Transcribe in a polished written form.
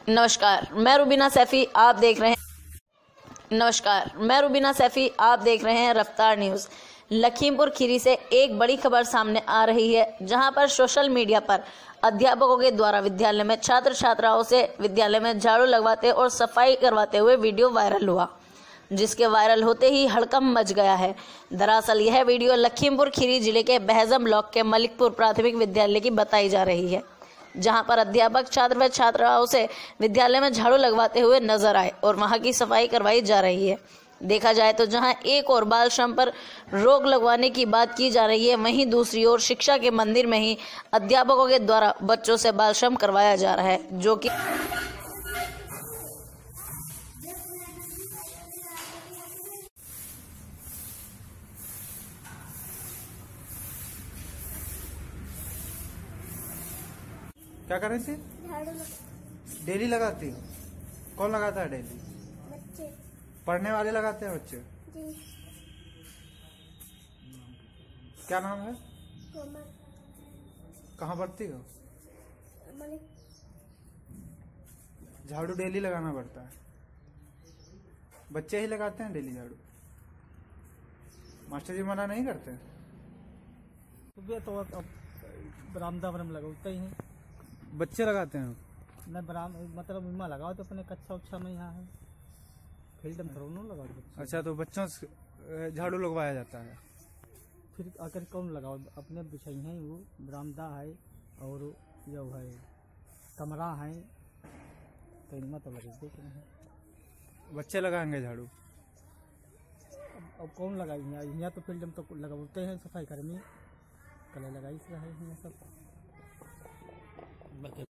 नमस्कार, मैं रुबीना सैफी आप देख रहे हैं रफ्तार न्यूज़। लखीमपुर खीरी से एक बड़ी खबर सामने आ रही है, जहां पर सोशल मीडिया पर अध्यापकों के द्वारा विद्यालय में छात्र छात्राओं से विद्यालय में झाड़ू लगवाते और सफाई करवाते हुए वीडियो वायरल हुआ, जिसके वायरल होते ही हड़कंप मच गया है। दरअसल यह वीडियो लखीमपुर खीरी जिले के बहजम ब्लॉक के मलिकपुर प्राथमिक विद्यालय की बताई जा रही है, जहां पर अध्यापक छात्र व छात्राओं से विद्यालय में झाड़ू लगवाते हुए नजर आए और वहां की सफाई करवाई जा रही है। देखा जाए तो जहां एक और बाल श्रम पर रोक लगवाने की बात की जा रही है, वहीं दूसरी ओर शिक्षा के मंदिर में ही अध्यापकों के द्वारा बच्चों से बाल श्रम करवाया जा रहा है, जो कि क्या कर रही थी? डेली लगाती हो? कौन लगाता है डेली? बच्चे। पढ़ने वाले लगाते हैं बच्चे? जी। क्या नाम है? कोमल। कहाँ पढ़ती हो? मलिक। झाड़ू डेली लगाना पड़ता है? बच्चे ही लगाते हैं डेली झाड़ू? मास्टर जी मना नहीं करते? सुबह तो अब बरामदा में लगाते ही हैं। बच्चे लगाते हैं? न मतलब इमा लगाओ तो अपने कच्चा उच्छा में यहाँ है, फील्ड में थोड़ा न लगाओ बच्चे। अच्छा, तो बच्चों से झाड़ू लगवाया जाता है? फिर आकर कौन लगाओ, अपने बिछाई हैं, वो बरामदा है और जो है कमरा है, तो इनमें तो लगे देख रहे हैं। बच्चे लगाएंगे झाड़ू? अब कौन लगाएंगे यहाँ, तो फील्ड में तो लगाते हैं सफाई कर्मी, कल लगाई रहे हैं सब।